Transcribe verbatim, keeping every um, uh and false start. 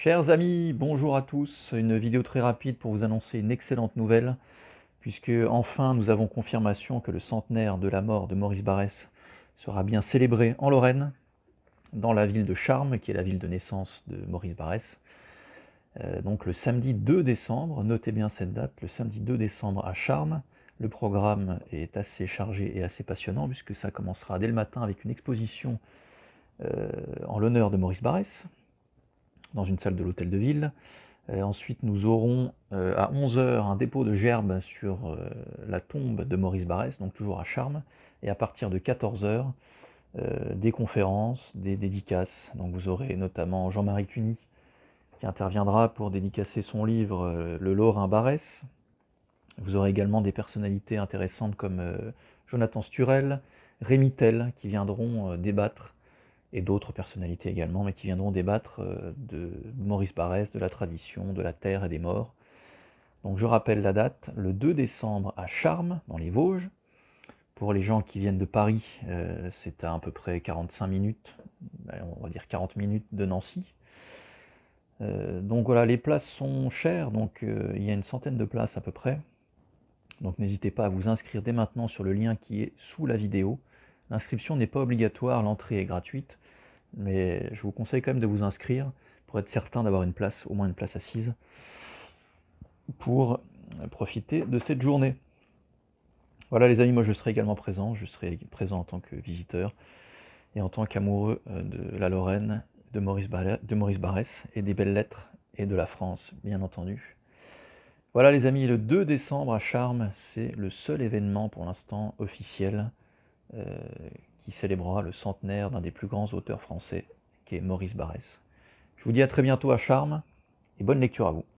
Chers amis, bonjour à tous. Une vidéo très rapide pour vous annoncer une excellente nouvelle, puisque enfin nous avons confirmation que le centenaire de la mort de Maurice Barrès sera bien célébré en Lorraine, dans la ville de Charmes, qui est la ville de naissance de Maurice Barrès. Euh, donc le samedi deux décembre, notez bien cette date, le samedi deux décembre à Charmes. Le programme est assez chargé et assez passionnant, puisque ça commencera dès le matin avec une exposition euh, en l'honneur de Maurice Barrès, dans une salle de l'hôtel de ville. Euh, ensuite, nous aurons euh, à onze heures un dépôt de gerbes sur euh, la tombe de Maurice Barrès, donc toujours à Charmes. Et à partir de quatorze heures, euh, des conférences, des dédicaces. Donc vous aurez notamment Jean-Marie Cuny qui interviendra pour dédicacer son livre euh, Le Lorrain Barrès. Vous aurez également des personnalités intéressantes comme euh, Jonathan Sturel, Rémy Tell qui viendront euh, débattre, et d'autres personnalités également, mais qui viendront débattre de Maurice Barrès, de la tradition, de la terre et des morts. Donc je rappelle la date, le deux décembre à Charmes, dans les Vosges. Pour les gens qui viennent de Paris, euh, c'est à à peu près quarante-cinq minutes, on va dire quarante minutes de Nancy. Euh, donc voilà, les places sont chères, donc euh, il y a une centaine de places à peu près. Donc n'hésitez pas à vous inscrire dès maintenant sur le lien qui est sous la vidéo. L'inscription n'est pas obligatoire, l'entrée est gratuite, mais je vous conseille quand même de vous inscrire pour être certain d'avoir une place, au moins une place assise, pour profiter de cette journée. Voilà les amis, moi je serai également présent, je serai présent en tant que visiteur et en tant qu'amoureux de la Lorraine, de Maurice, de Maurice Barrès et des belles lettres et de la France, bien entendu. Voilà les amis, le deux décembre à Charmes, c'est le seul événement pour l'instant officiel euh, qui célébrera le centenaire d'un des plus grands auteurs français, qui est Maurice Barrès. Je vous dis à très bientôt à Charmes, et bonne lecture à vous.